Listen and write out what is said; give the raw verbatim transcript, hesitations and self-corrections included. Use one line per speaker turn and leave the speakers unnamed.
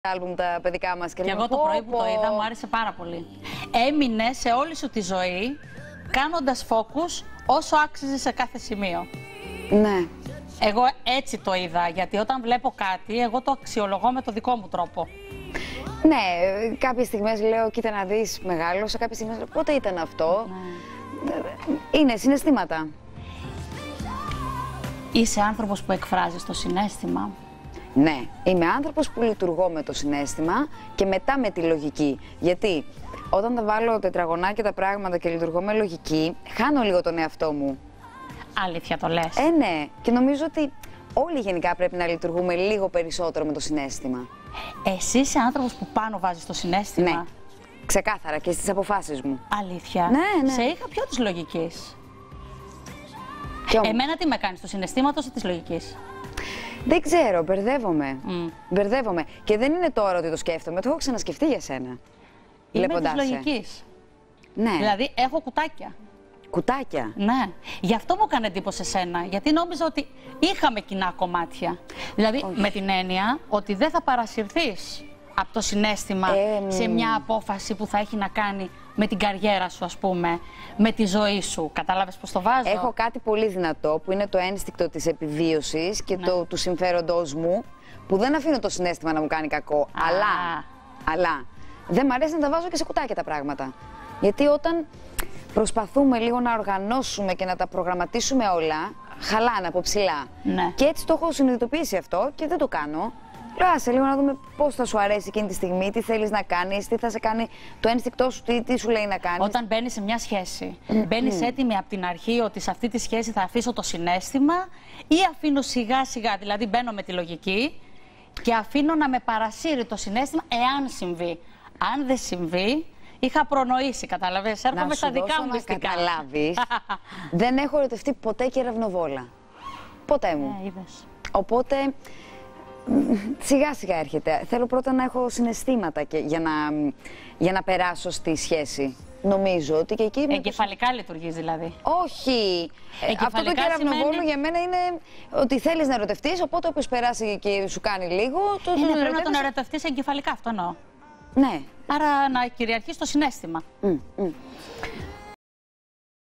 άλμπουμ τα παιδικά μας. Και,
και εγώ το πρωί που το είδα μου άρεσε πάρα πολύ. Έμεινε σε όλη σου τη ζωή κάνοντας focus όσο άξιζε σε κάθε σημείο.
Ναι.
Εγώ έτσι το είδα, γιατί όταν βλέπω κάτι, εγώ το αξιολογώ με το δικό μου τρόπο.
Ναι, κάποιες στιγμές λέω, κοίτα να δεις, μεγάλωσα, κάποιες στιγμές λέω, πότε ήταν αυτό. Ναι. Είναι συναισθήματα.
Είσαι άνθρωπος που εκφράζεις το συναίσθημα.
Ναι, είμαι άνθρωπος που λειτουργώ με το συναίσθημα και μετά με τη λογική. Γιατί όταν τα βάλω τετραγωνάκια τα πράγματα και λειτουργώ με λογική, χάνω λίγο τον εαυτό μου.
Αλήθεια το λες?
Ε, ναι. Και νομίζω ότι όλοι γενικά πρέπει να λειτουργούμε λίγο περισσότερο με το συναίσθημα.
Εσύ είσαι άνθρωπος που πάνω βάζεις το συναίσθημα?
Ναι, ξεκάθαρα και στις αποφάσεις μου.
Αλήθεια?
Ναι, ναι.
Σε είχα πιο της λογικής.
Όμως...
Εμένα τι με κάνεις, του συναισθήματος ή της λογικής?
Δεν ξέρω, μπερδεύομαι.
Mm.
Μπερδεύομαι. Και δεν είναι τώρα ότι το σκέφτομαι, το έχω ξανασκεφτεί για σένα.
Είμαι της λογικής.
Ναι.
Δηλαδή έχω κουτάκια.
Κουτάκια.
Ναι. Γι' αυτό μου έκανε εντύπωση εσένα, γιατί νόμιζα ότι είχαμε κοινά κομμάτια. Δηλαδή
Όχι.
με την έννοια ότι δεν θα παρασυρθείς από το συναίσθημα ε, σε μια απόφαση που θα έχει να κάνει με την καριέρα σου, ας πούμε, με τη ζωή σου. Κατάλαβες πώς το βάζω?
Έχω κάτι πολύ δυνατό που είναι το ένστικτο της επιβίωσης και ναι. το, του συμφέροντός μου, που δεν αφήνω το συναίσθημα να μου κάνει κακό.
Α.
Αλλά, αλλά δεν μ' αρέσει να τα βάζω και σε κουτάκια τα πράγματα. Γιατί όταν προσπαθούμε λίγο να οργανώσουμε και να τα προγραμματίσουμε όλα, χαλάνε από ψηλά.
Ναι.
Και έτσι το έχω συνειδητοποιήσει αυτό και δεν το κάνω. Λέω, άσε λίγο να δούμε πώς θα σου αρέσει εκείνη τη στιγμή, τι θέλεις να κάνεις, τι θα σε κάνει το ένστικτό σου, τι, τι σου λέει να κάνεις.
Όταν μπαίνεις σε μια σχέση, μπαίνεις έτοιμη από την αρχή ότι σε αυτή τη σχέση θα αφήσω το συναίσθημα ή αφήνω σιγά σιγά, δηλαδή μπαίνω με τη λογική και αφήνω να με παρασύρει το συναίσθημα εάν συμβεί. Αν δεν συμβεί, είχα προνοήσει, καταλαβαίνεις, έρχομαι στα δικά μου μυστικά.
Να καταλάβεις, δεν έχω ερωτευτεί ποτέ και ρευνοβόλα. Ποτέ μου.
Ε, είδες.
Οπότε, σιγά σιγά έρχεται. Θέλω πρώτα να έχω συναισθήματα και, για, να, για να περάσω στη σχέση. Νομίζω ότι και εκεί...
Εγκεφαλικά
το...
λειτουργείς δηλαδή?
Όχι. Αυτό το κεραυνοβόλο σημαίνει... για μένα είναι ότι θέλεις να ερωτευτείς, οπότε όποιος περάσει και σου κάνει λίγο... Το
είναι,
τον
πρέπει να τον ερωτευτείς εγκεφαλικά, αυτό εννοώ.
Ναι.
Άρα να κυριαρχείς το συναίσθημα.
Mm, mm.